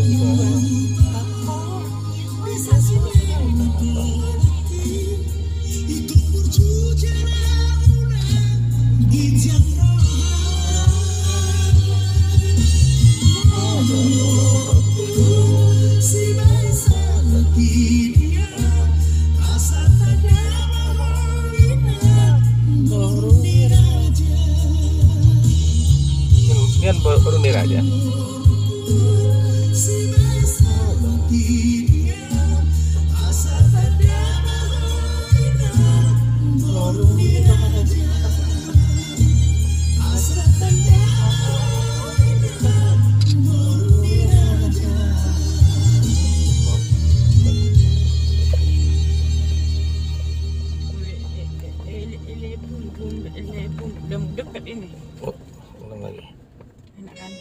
Ini kan baru nih aja. Ini pun udah deket ini. Oh, ulang lagi. Enak kan?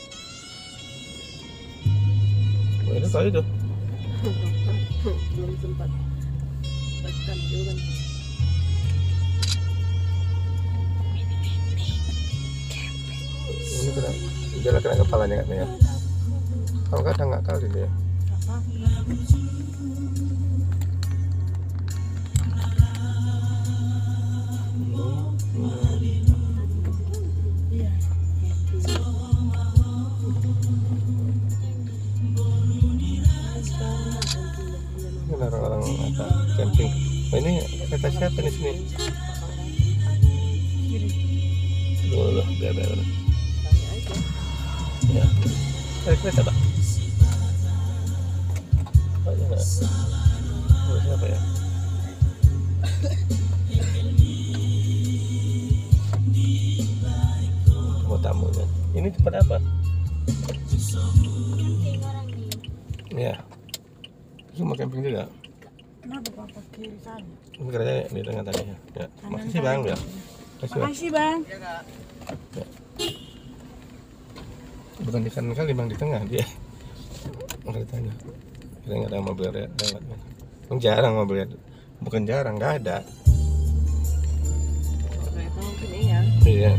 Oh, itu kali itu. Belum sempat. Tekan juga. Ini kena, dia kena kepalanya katanya. Kalau kadang nggak kali dia. Ini orang-orang apa camping. Oh, ini kereta siapa di sini? Loh, biar. Tanya aja. Ya. Ada kereta Pak? Pak ya nggak? Oh, siapa ya? Mau tamunya. Ini tempat apa? Camping orang ini. Ya. Itu mau camping juga. Kenapa Papa kiri sana? Ini kerjanya di tengah tadi ya. Ya. Makasih Bang ya. Makasih Bang. Makasih Bang. Bukan di kanan kali Bang, di tengah dia. Keretanya. Kira nggak ada mobil lewat. Jarang mobil. Bukan jarang, nggak ada. Kereta mungkin iya. Iya.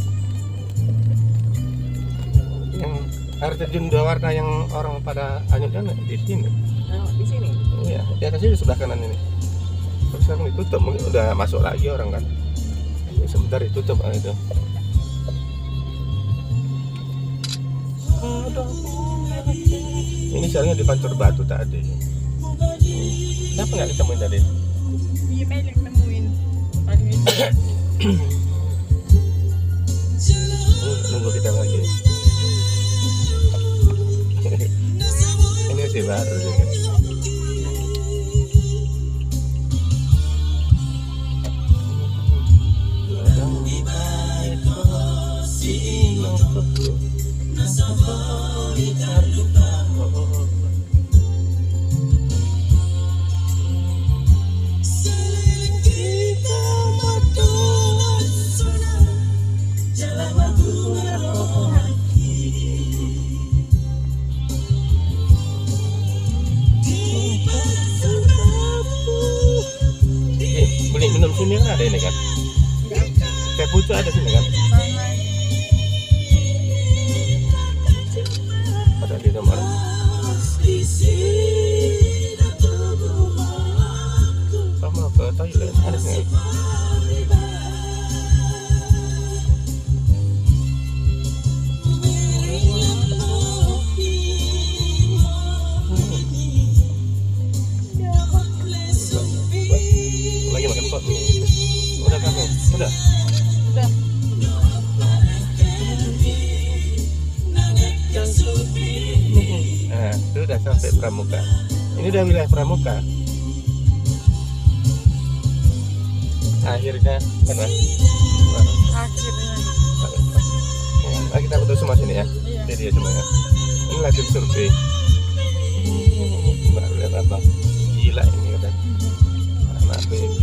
Yang air terjun dua warna yang orang pada anyutnya di sini. Nah, di sini. Iya, di atas ini sebelah kanan ini. Terus sekarang ditutup, mungkin udah masuk lagi orang kan. Ini sebentar ditutup itu. Ini soalnya di Pancur Batu tadi. Kenapa nggak ketemuin tadi? Iya, Melek nemuin. Paling itu. Nunggu kita lagi. Ini sih baru juga. Beli minum sini kan ada ini kan? Teh pucuk ada sini kan? Ada di nomor. Kamu ke toilet ada sini. Lagi makan pot nih. Udah kamu? Udah. Udah. Nah, itu udah sampai Pramuka. Ini udah wilayah Pramuka. Akhirnya kan Mas? Akhirnya. Nah, kita foto semua sini ya. Iya. Jadi ya semuanya. Ini lagi survei. Baru lihat apa? Gila ini udah. Anak baby.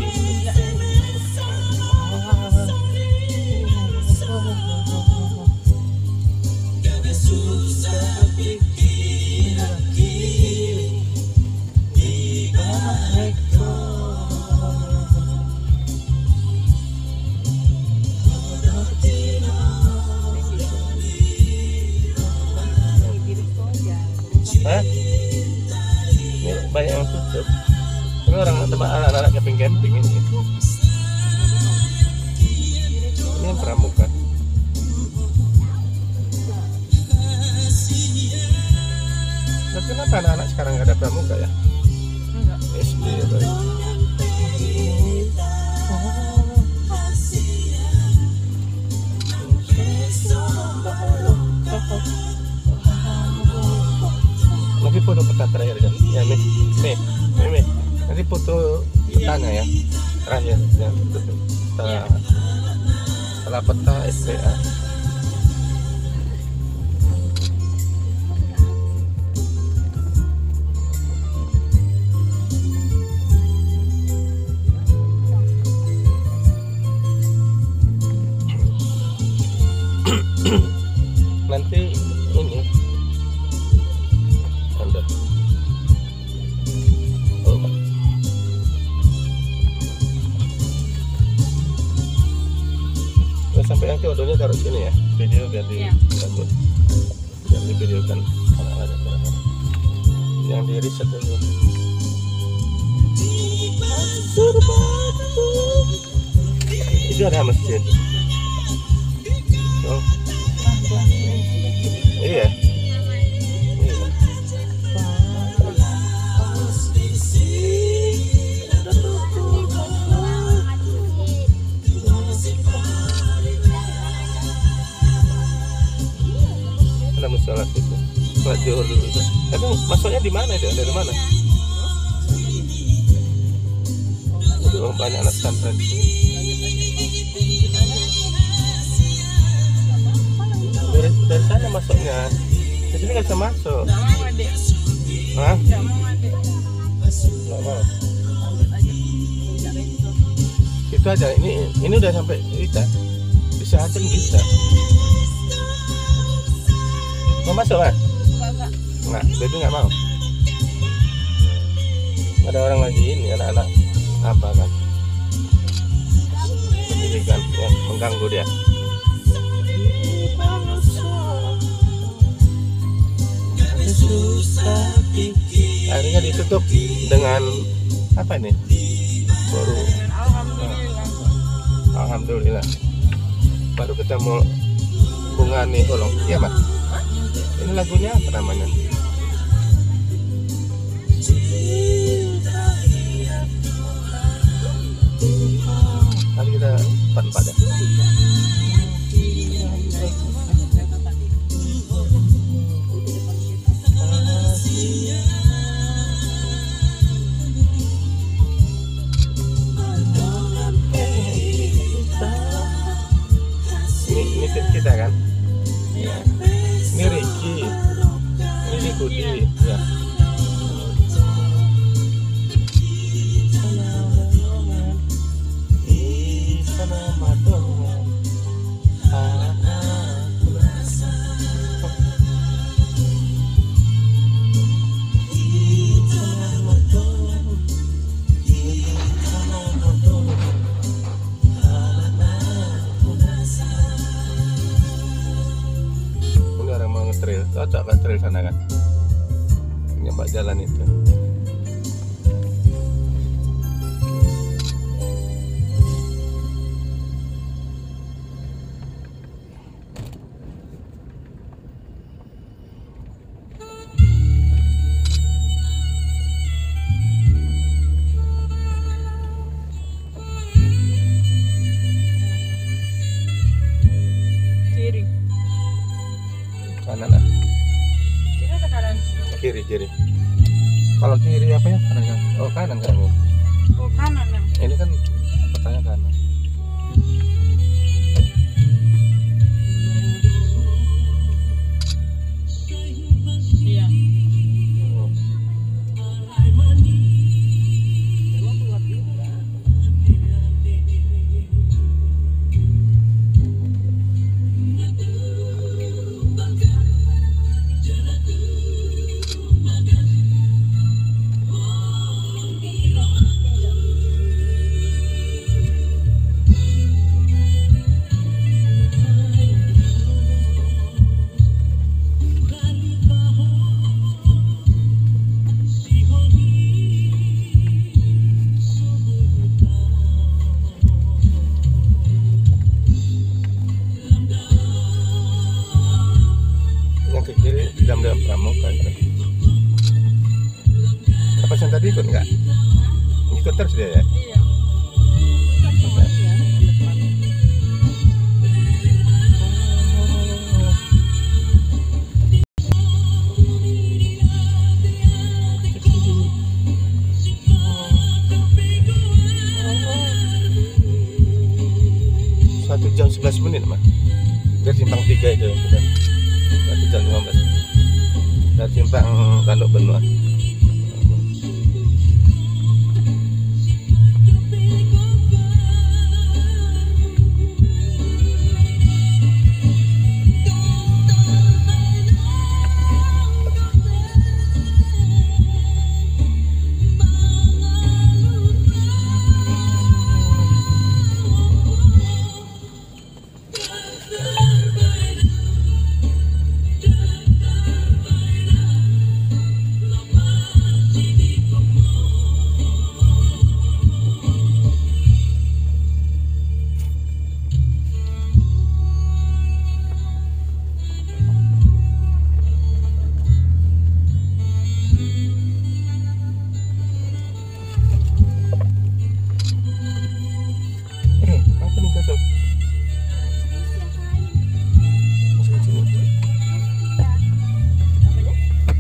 Hah? Ini banyak yang tutup. Ini orang tempat anak-anak camping-camping ini. Ini yang Pramuka. Tapi kenapa anak-anak sekarang nggak ada Pramuka ya? Enggak. SD ya baru. Nanti foto peta terakhir kan? Ya Mi. Nanti foto petanya ya terakhir ya. Setelah peta SPA. Nanti ini Anda sampai nanti odolnya taruh sini ya, video biar di cabut, biar di videokan anak-anak yang di riset dulu. Itu ada masjid. Oh. Iya. Ada musola situ. Sholat zuhur dulu. Tapi masuknya di mana itu? Dari mana? Aduh, banyak anak pesantren. Dari sana masuknya. Di sini nggak bisa masuk. Nggak mau adik. Hah? Nggak mau adik. Nggak mau. Itu aja. Ini udah sampai kita. Bisa aja bisa. Mau masuk kan? Nggak, baby nggak mau. Ada orang lagi ini, anak-anak apa kan? Pendidikan ya, mengganggu dia. Akhirnya ditutup dengan apa ini? Baru. Alhamdulillah. Baru ketemu bunga nih, tolong. Iya, Mas. Ini lagunya apa namanya? jalan itu. Kiri. Kanan lah. Kiri atau kanan? Kiri. Kalau kiri apa ya? Kanan kan? Oh kanan kan ini. Oh kanan ya. Ini kan petanya kanan. Iya. Oh. Emang buat ini ya. Yang ke kiri Dam-Dam Pramuka itu. Apa yang tadi ikut nggak? Ikut terus dia ya? Iya. Bukan temannya depan. Satu jam 11 menit mah. Dari simpang 3 itu kita. 1 jam 15. Dari simpang Tanduk Benua. Apa nih Kak? Masuk sini. Apanya?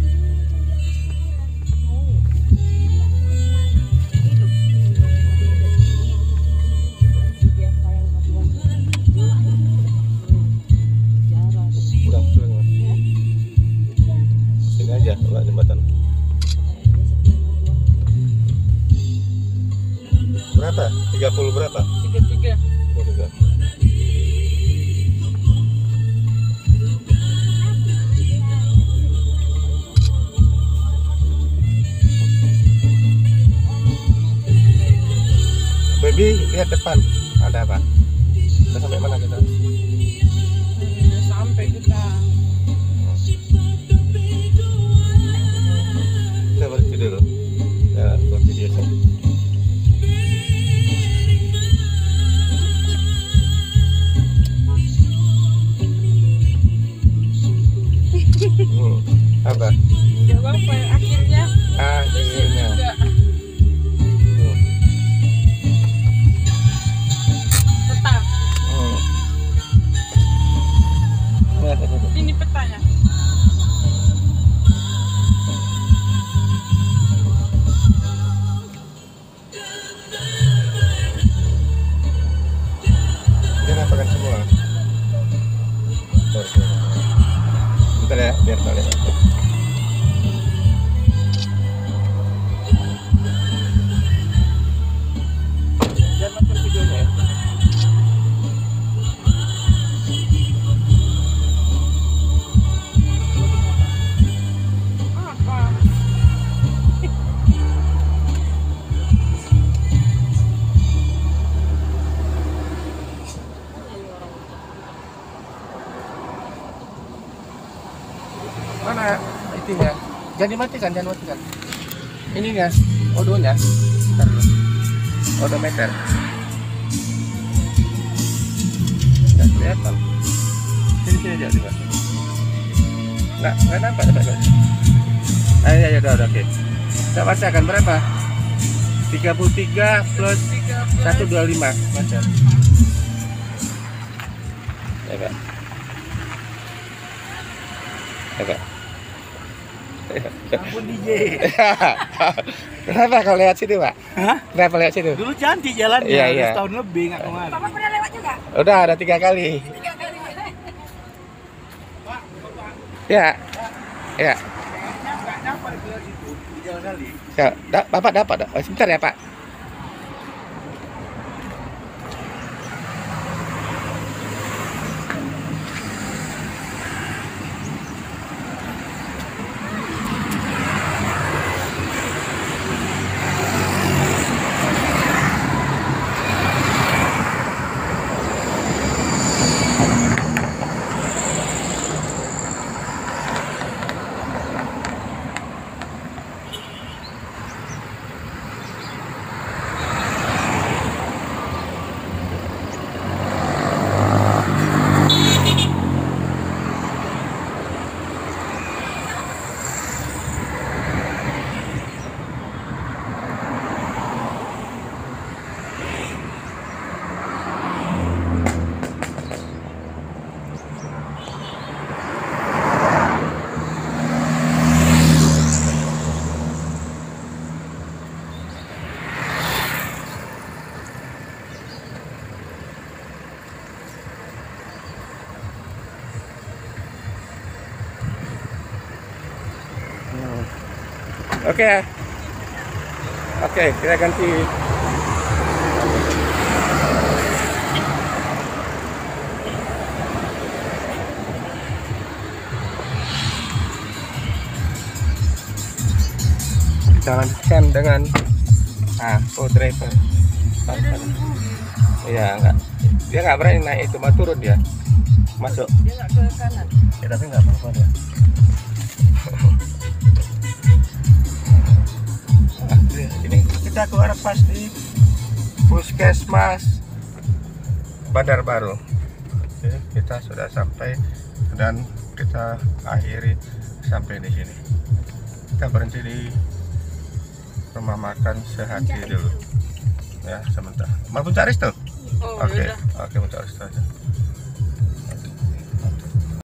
Dia sayang sama Tuhan. Jarak. Udah pulang Mas. Sini aja Pak jembatan. Berapa? 30 berapa? 33. Oh, juga. Baby, lihat depan. Ada apa? Kita sampai mana kita? Sampai kita. Kita berhenti dulu. Ya, buat video saya. Apa? Udah apa akhirnya? Akhirnya. Juga. Tetap. Jangan dimatikan, jangan matikan. Ininya, odonya. Bentar dulu. Odometer. Nggak kelihatan. Sini aja juga. Nggak nampak. Ya, udah, oke. Kita bacakan berapa? 33 plus 125 baca. Ya Kak. Ampun DJ. Kenapa kalau lewat situ Pak? Hah? Kenapa lewat situ? Dulu cantik jalannya, Iya, udah iya. setahun lebih nggak kemana. Bapak pernah lewat juga? Udah ada 3 kali. 3 kali. Ya. Nggak dapat di situ di jalan kali. Ya, Bapak dapat. Oh, sebentar ya Pak. Oke, kita ganti. Kita lanjutkan dengan co-driver. Iya, enggak. Dia nggak berani naik itu, mau turun dia. Masuk. Dia nggak ke kanan. Ya, tapi nggak apa-apa dia. Ini kita keluar pas di Puskesmas Bandar Baru. Oke, kita sudah sampai dan kita akhiri sampai di sini. Kita berhenti di rumah makan Sehati dulu. Ya, sebentar. Mau puncak resto? Oh, Oke, yaudah. puncak resto aja.